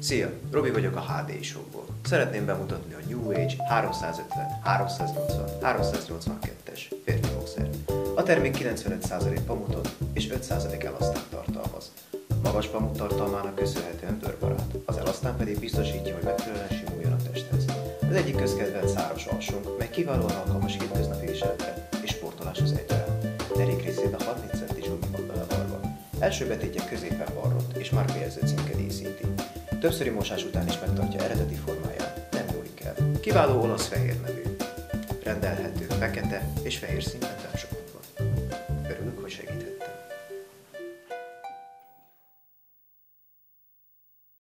Szia! Robi vagyok a HDI Shopból. Szeretném bemutatni a New Age 350, 380, 382-es férfi boxert. A termék 95% pamutot és 5% elasztánt tartalmaz. Magas pamut tartalmának köszönhetően bőrbarát, az elasztán pedig biztosítja, hogy megfelelően simuljon a testhez. Az egyik közkedvenc száros alsónk, mely kiválóan alkalmas hétköznapi viseletre és sportoláshoz egyaránt. Derék részében 6 cm zsumi van belevarva. Első betétje középen varrott és márkajelző címke díszíti. Többszöri mosás után is megtartja eredeti formáját, nem nyúlik el. Kiváló olasz fehér nevű. Rendelhető fekete és fehér színben nem sok.